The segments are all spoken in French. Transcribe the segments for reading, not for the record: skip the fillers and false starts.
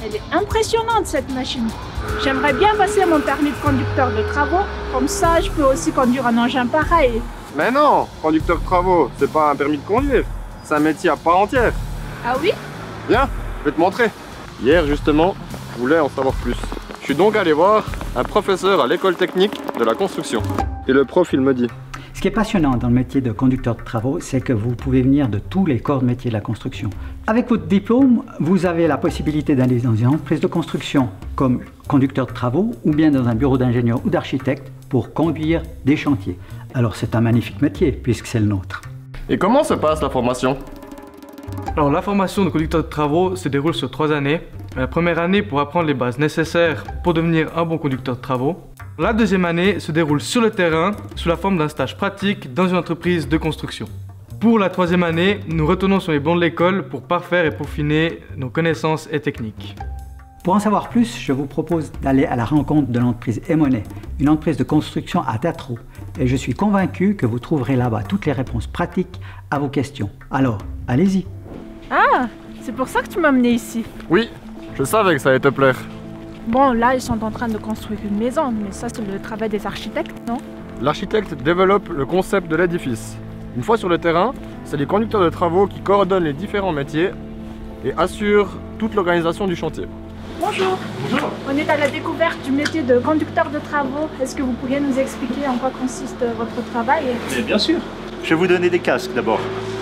Elle est impressionnante cette machine. J'aimerais bien passer mon permis de conducteur de travaux, comme ça je peux aussi conduire un engin pareil. Mais non, conducteur de travaux, c'est pas un permis de conduire. C'est un métier à part entière. Ah oui? Viens, je vais te montrer. Hier justement, je voulais en savoir plus. Je suis donc allé voir un professeur à l'école technique de la construction. Et le prof, il me dit: ce qui est passionnant dans le métier de conducteur de travaux, c'est que vous pouvez venir de tous les corps de métier de la construction. Avec votre diplôme, vous avez la possibilité d'aller dans une entreprise de construction comme conducteur de travaux ou bien dans un bureau d'ingénieur ou d'architecte pour conduire des chantiers. Alors c'est un magnifique métier puisque c'est le nôtre. Et comment se passe la formation? Alors la formation de conducteur de travaux se déroule sur 3 années. La première année pour apprendre les bases nécessaires pour devenir un bon conducteur de travaux. La deuxième année se déroule sur le terrain sous la forme d'un stage pratique dans une entreprise de construction. Pour la troisième année, nous retournons sur les bancs de l'école pour parfaire et peaufiner nos connaissances et techniques. Pour en savoir plus, je vous propose d'aller à la rencontre de l'entreprise Emonet, une entreprise de construction à Tatro. Et je suis convaincu que vous trouverez là-bas toutes les réponses pratiques à vos questions. Alors, allez-y. Ah, c'est pour ça que tu m'as amené ici. Oui, je savais que ça allait te plaire. Bon, là, ils sont en train de construire une maison, mais ça, c'est le travail des architectes, non? L'architecte développe le concept de l'édifice. Une fois sur le terrain, c'est les conducteurs de travaux qui coordonnent les différents métiers et assurent toute l'organisation du chantier. Bonjour. Bonjour. On est à la découverte du métier de conducteur de travaux. Est-ce que vous pourriez nous expliquer en quoi consiste votre travail? Mais bien sûr. Je vais vous donner des casques d'abord.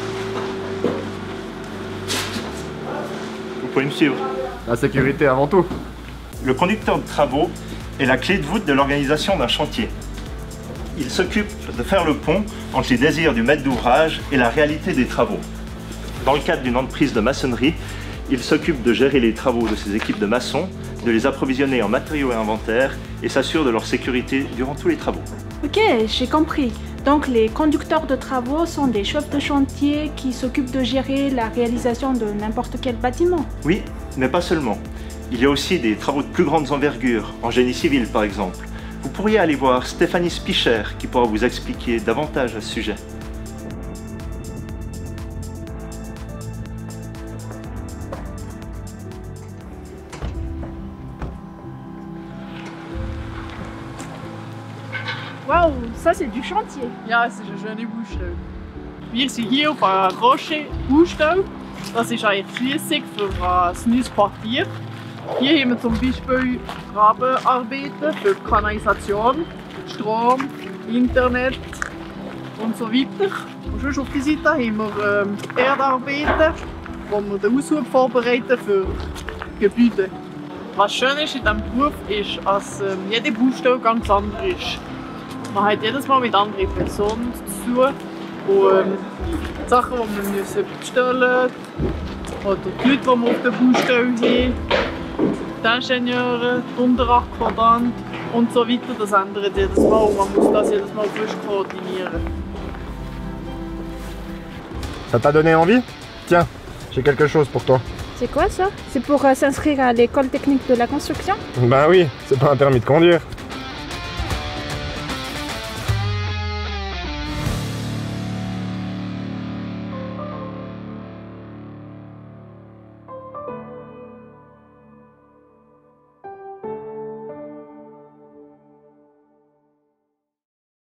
Vous pouvez me suivre. La sécurité avant tout. Le conducteur de travaux est la clé de voûte de l'organisation d'un chantier. Il s'occupe de faire le pont entre les désirs du maître d'ouvrage et la réalité des travaux. Dans le cadre d'une entreprise de maçonnerie, il s'occupe de gérer les travaux de ses équipes de maçons, de les approvisionner en matériaux et inventaires et s'assure de leur sécurité durant tous les travaux. Ok, j'ai compris. Donc les conducteurs de travaux sont des chefs de chantier qui s'occupent de gérer la réalisation de n'importe quel bâtiment. Oui, mais pas seulement. Il y a aussi des travaux de plus grande envergure, en génie civil par exemple. Vous pourriez aller voir Stéphanie Spicher qui pourra vous expliquer davantage à ce sujet. Waouh, ça c'est du chantier. Ja, es ist eine schöne Baustelle. Wir sind hier auf einer Rocher-Baustelle. Das ist eigentlich die Schliessung für ein neues Quartier. Hier haben wir zum Beispiel Grabenarbeiten für die Kanalisation, Strom, Internet und so weiter. Und sonst auf der Seite haben wir Erdarbeiten, wo wir den Aushub vorbereiten für Gebäude. Was schön ist in diesem Beruf ist, dass jede Baustelle ganz anders ist. Man hat jedes Mal mit anderen Personen zu tun und die Sachen, die wir bestellen müssen, oder die Leute, die wir auf der Baustelle haben, die Ingenieure, die Unterachquadranten und so weiter, das ändert jedes Mal und man muss das jedes Mal frisch koordinieren. Ça t'a donné envie? Tiens, j'ai quelque chose pour toi. C'est quoi ça? C'est pour s'inscrire à l'école technique de la construction? Ben oui, c'est pas un permis de conduire.